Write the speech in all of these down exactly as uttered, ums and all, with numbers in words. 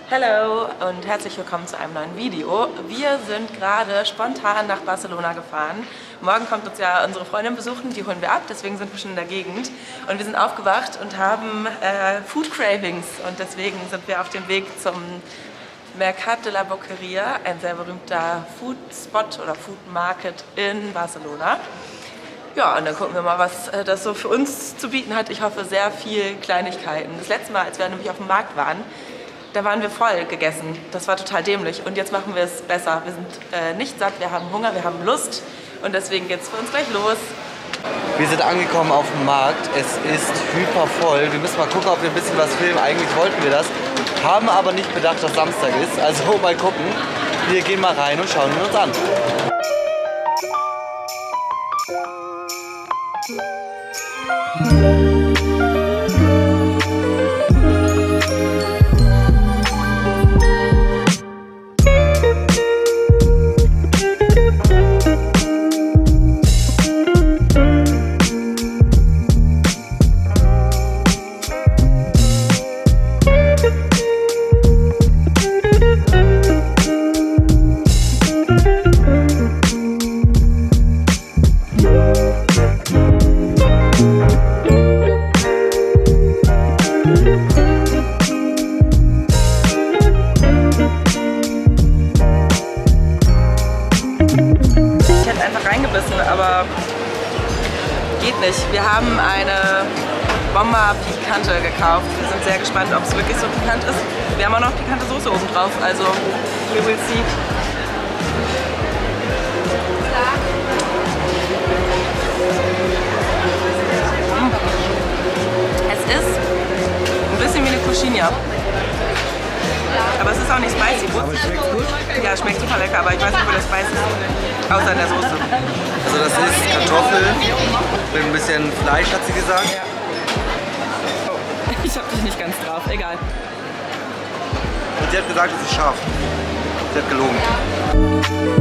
Hallo und herzlich willkommen zu einem neuen Video. Wir sind gerade spontan nach Barcelona gefahren. Morgen kommt uns ja unsere Freundin besuchen, die holen wir ab, deswegen sind wir schon in der Gegend. Und wir sind aufgewacht und haben äh, Food Cravings und deswegen sind wir auf dem Weg zum Mercat de la Boqueria, ein sehr berühmter Food Spot oder Food Market in Barcelona. Ja, und dann gucken wir mal, was äh, das so für uns zu bieten hat. Ich hoffe, sehr viel Kleinigkeiten. Das letzte Mal, als wir nämlich auf dem Markt waren, da waren wir voll gegessen. Das war total dämlich. Und jetzt machen wir es besser. Wir sind äh, nicht satt, wir haben Hunger, wir haben Lust. Und deswegen geht es für uns gleich los. Wir sind angekommen auf dem Markt. Es ist hyper voll. Wir müssen mal gucken, ob wir ein bisschen was filmen. Eigentlich wollten wir das. Haben aber nicht bedacht, dass Samstag ist. Also mal gucken. Wir gehen mal rein und schauen ihn uns an. Aber geht nicht. Wir haben eine Bomba Picante gekauft. Wir sind sehr gespannt, ob es wirklich so pikant ist. Wir haben auch noch pikante Soße oben drauf, also we will see. Mm. Es ist ein bisschen wie eine Coxinha. Aber es ist auch nicht spicy. Aber es schmeckt gut? Ja, es schmeckt super lecker, aber ich weiß nicht, wo der Spice ist. Außer in der Soße. Also das ist Kartoffeln mit ein bisschen Fleisch, hat sie gesagt. Ja. Oh, ich hab dich nicht ganz drauf, egal. Und sie hat gesagt, es ist scharf. Sie hat gelogen.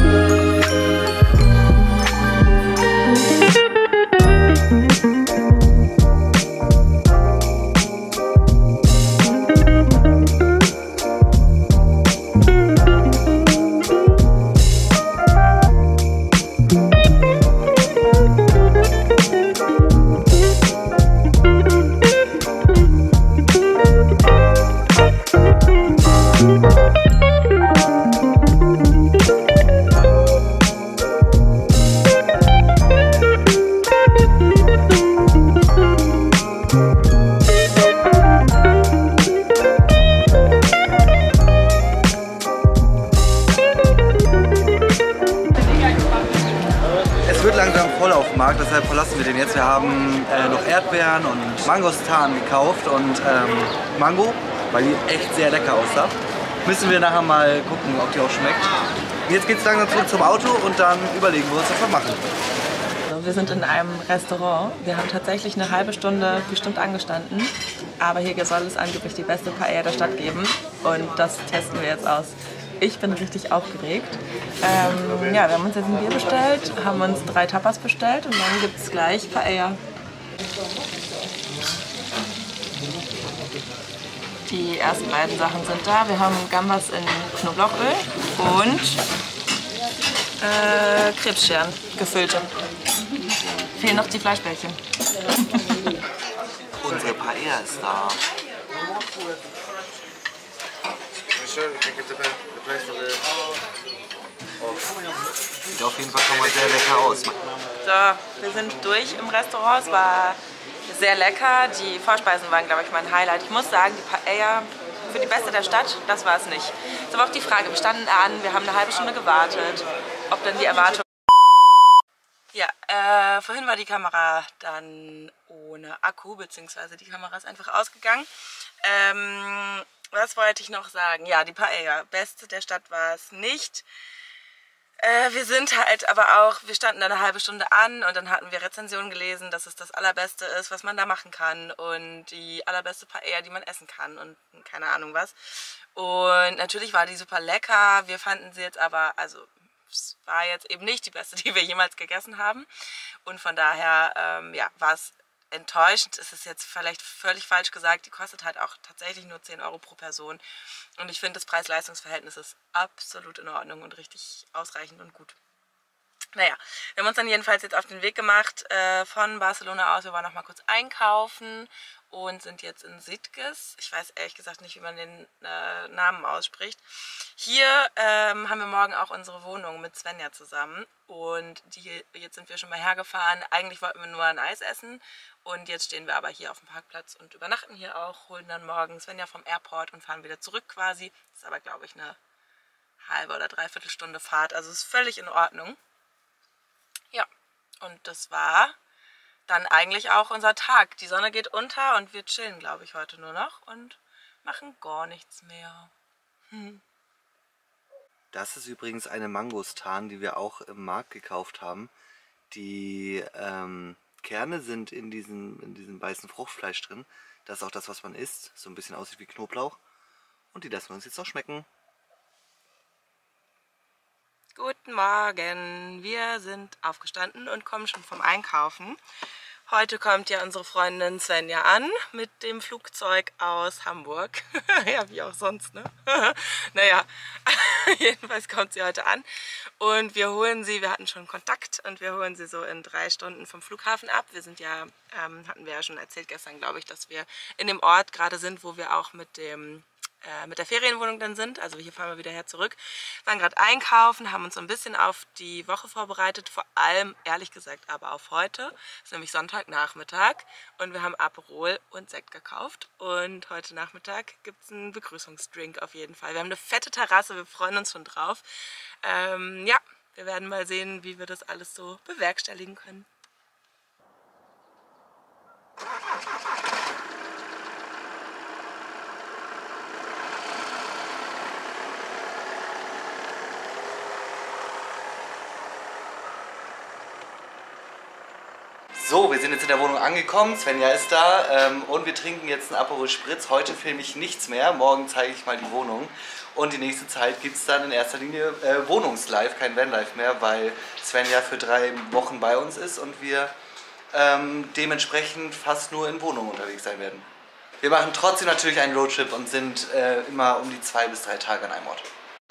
Langsam voll auf dem Markt, deshalb verlassen wir den jetzt. Wir haben äh, noch Erdbeeren und Mangostan gekauft und ähm, Mango, weil die echt sehr lecker aussah. Müssen wir nachher mal gucken, ob die auch schmeckt. Jetzt geht es langsam zurück zum Auto und dann überlegen wir uns, was wir machen. Wir sind in einem Restaurant. Wir haben tatsächlich eine halbe Stunde bestimmt angestanden. Aber hier soll es angeblich die beste Paella der Stadt geben. Und das testen wir jetzt aus. Ich bin richtig aufgeregt. Ähm, ja, wir haben uns jetzt ein Bier bestellt, haben uns drei Tapas bestellt und dann gibt es gleich Paella. Die ersten beiden Sachen sind da. Wir haben Gambas in Knoblauchöl und äh, Krebsscheren, gefüllte. Fehlen noch die Fleischbällchen. Unsere Paella ist da. Sieht auf jeden Fall schon mal sehr lecker aus. So, wir sind durch im Restaurant. Es war sehr lecker. Die Vorspeisen waren, glaube ich, mein Highlight. Ich muss sagen, die Paella für die beste der Stadt, das war es nicht. Das ist aber auch die Frage. Wir standen an, wir haben eine halbe Stunde gewartet, ob denn die Erwartung... Ja, äh, vorhin war die Kamera dann ohne Akku, beziehungsweise die Kamera ist einfach ausgegangen. Ähm, was wollte ich noch sagen? Ja, die Paella, beste der Stadt war es nicht. Äh, wir sind halt aber auch, wir standen da eine halbe Stunde an und dann hatten wir Rezensionen gelesen, dass es das Allerbeste ist, was man da machen kann und die allerbeste Paella, die man essen kann und keine Ahnung was. Und natürlich war die super lecker, wir fanden sie jetzt aber, also es war jetzt eben nicht die beste, die wir jemals gegessen haben und von daher ähm, ja, war es enttäuschend ist es jetzt vielleicht völlig falsch gesagt, die kostet halt auch tatsächlich nur zehn Euro pro Person. Und ich finde, das Preis-Leistungs-Verhältnis ist absolut in Ordnung und richtig ausreichend und gut. Naja, wir haben uns dann jedenfalls jetzt auf den Weg gemacht äh, von Barcelona aus. Wir waren noch mal kurz einkaufen und sind jetzt in Sitges. Ich weiß ehrlich gesagt nicht, wie man den äh, Namen ausspricht. Hier ähm, haben wir morgen auch unsere Wohnung mit Svenja zusammen. Und die, jetzt sind wir schon mal hergefahren. Eigentlich wollten wir nur ein Eis essen. Und jetzt stehen wir aber hier auf dem Parkplatz und übernachten hier auch. Holen dann morgen Svenja vom Airport und fahren wieder zurück quasi. Das ist aber, glaube ich, eine halbe oder dreiviertel Stunde Fahrt. Also ist völlig in Ordnung. Ja, und das war dann eigentlich auch unser Tag. Die Sonne geht unter und wir chillen, glaube ich, heute nur noch und machen gar nichts mehr. Hm. Das ist übrigens eine Mangostan, die wir auch im Markt gekauft haben. Die ähm, Kerne sind in diesem, in diesem weißen Fruchtfleisch drin. Das ist auch das, was man isst. So ein bisschen aussieht wie Knoblauch. Und die lassen wir uns jetzt noch schmecken. Guten Morgen, wir sind aufgestanden und kommen schon vom Einkaufen. Heute kommt ja unsere Freundin Svenja an mit dem Flugzeug aus Hamburg. Ja, wie auch sonst, ne? Naja, jedenfalls kommt sie heute an und wir holen sie, wir hatten schon Kontakt und wir holen sie so in drei Stunden vom Flughafen ab. Wir sind ja, ähm, hatten wir ja schon erzählt gestern, glaube ich, dass wir in dem Ort gerade sind, wo wir auch mit dem mit der Ferienwohnung dann sind. Also hier fahren wir wieder her zurück. Wir waren gerade einkaufen, haben uns so ein bisschen auf die Woche vorbereitet, vor allem, ehrlich gesagt, aber auf heute. Es ist nämlich Sonntagnachmittag und wir haben Aperol und Sekt gekauft. Und heute Nachmittag gibt es einen Begrüßungsdrink auf jeden Fall. Wir haben eine fette Terrasse, wir freuen uns schon drauf. Ähm, ja, wir werden mal sehen, wie wir das alles so bewerkstelligen können. So, wir sind jetzt in der Wohnung angekommen, Svenja ist da ähm, und wir trinken jetzt einen Aperol Spritz. Heute filme ich nichts mehr, morgen zeige ich mal die Wohnung und die nächste Zeit gibt es dann in erster Linie äh, Wohnungslive, kein Vanlife mehr, weil Svenja für drei Wochen bei uns ist und wir ähm, dementsprechend fast nur in Wohnungen unterwegs sein werden. Wir machen trotzdem natürlich einen Roadtrip und sind äh, immer um die zwei bis drei Tage an einem Ort.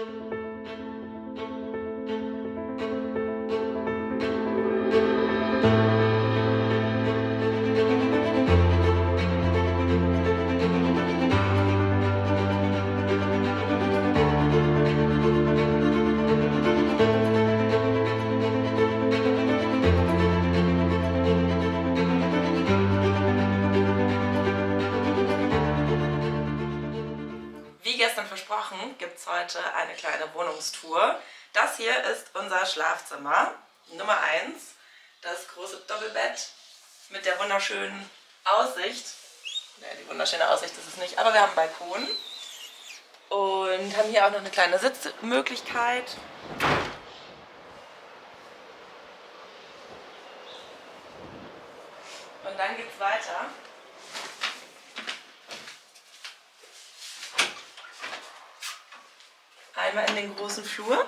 Gibt es heute eine kleine Wohnungstour. Das hier ist unser Schlafzimmer Nummer eins, das große Doppelbett mit der wunderschönen Aussicht. Ja, die wunderschöne Aussicht ist es nicht, aber wir haben einen Balkon und haben hier auch noch eine kleine Sitzmöglichkeit. Und dann geht es weiter. Einmal in den großen Flur.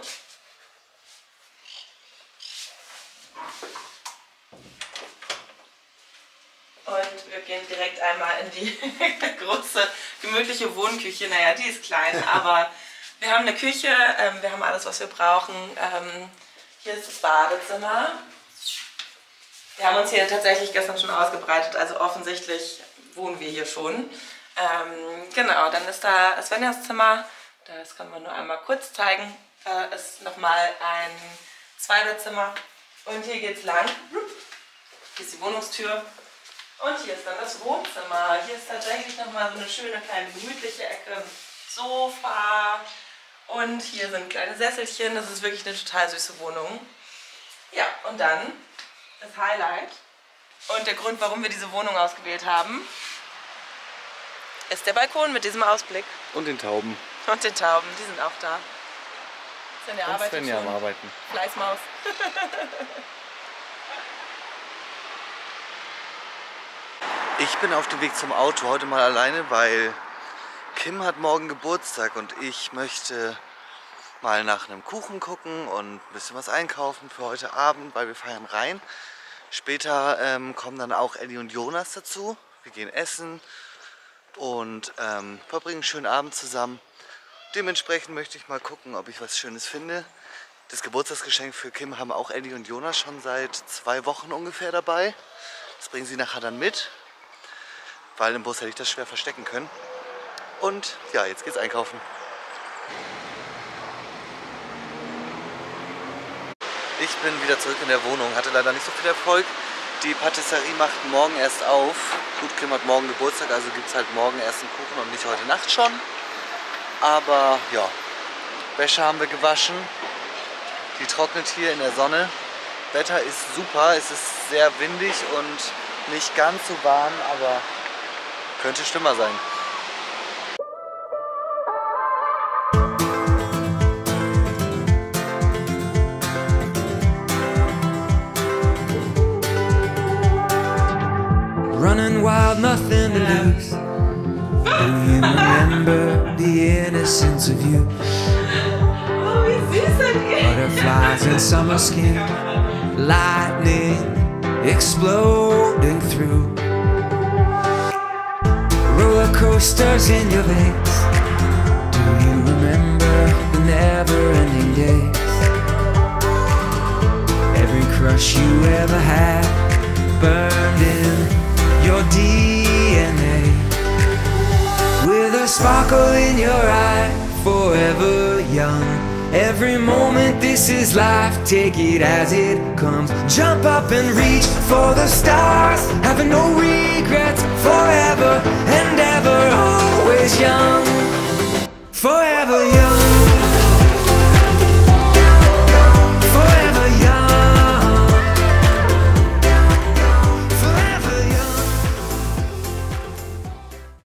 Und wir gehen direkt einmal in die große, gemütliche Wohnküche. Naja, die ist klein, aber wir haben eine Küche, ähm, wir haben alles, was wir brauchen. Ähm, hier ist das Badezimmer. Wir haben uns hier tatsächlich gestern schon ausgebreitet, also offensichtlich wohnen wir hier schon. Ähm, genau, dann ist da Svenjas Zimmer. Das kann man nur einmal kurz zeigen. Da ist nochmal ein Zweibettzimmer. Und hier geht es lang. Hier ist die Wohnungstür. Und hier ist dann das Wohnzimmer. Hier ist tatsächlich nochmal so eine schöne kleine gemütliche Ecke. Sofa. Und hier sind kleine Sesselchen. Das ist wirklich eine total süße Wohnung. Ja, und dann das Highlight. Und der Grund, warum wir diese Wohnung ausgewählt haben, ist der Balkon mit diesem Ausblick. Und den Tauben. Und den Tauben, die sind auch da. Svenja Und arbeitet Svenja schon. am Arbeiten. Fleißmaus. Ich bin auf dem Weg zum Auto, heute mal alleine, weil Kim hat morgen Geburtstag und ich möchte mal nach einem Kuchen gucken und ein bisschen was einkaufen für heute Abend, weil wir feiern rein. Später ähm, kommen dann auch Ellie und Jonas dazu. Wir gehen essen und ähm, verbringen einen schönen Abend zusammen. Dementsprechend möchte ich mal gucken, ob ich was Schönes finde. Das Geburtstagsgeschenk für Kim haben auch Ellie und Jonas schon seit zwei Wochen ungefähr dabei. Das bringen sie nachher dann mit, weil im Bus hätte ich das schwer verstecken können. Und ja, jetzt geht's einkaufen. Ich bin wieder zurück in der Wohnung, hatte leider nicht so viel Erfolg. Die Patisserie macht morgen erst auf. Gut, Kim hat morgen Geburtstag, also gibt es halt morgen erst einen Kuchen und nicht heute Nacht schon. Aber ja, Wäsche haben wir gewaschen. Die trocknet hier in der Sonne. Wetter ist super, es ist sehr windig und nicht ganz so warm, aber könnte schlimmer sein. Running wild, nothing to lose. Do you remember the innocence of you? Oh, wie süß sind ihr! Butterflies in summer skin, lightning exploding through. Roller coasters in your veins. Do you remember the never-ending days? Every crush you ever had burned in your D N A, with a sparkle in your eye, forever young. Every moment, this is life, take it as it comes. Jump up and reach for the stars, having no regrets, forever and ever, always young.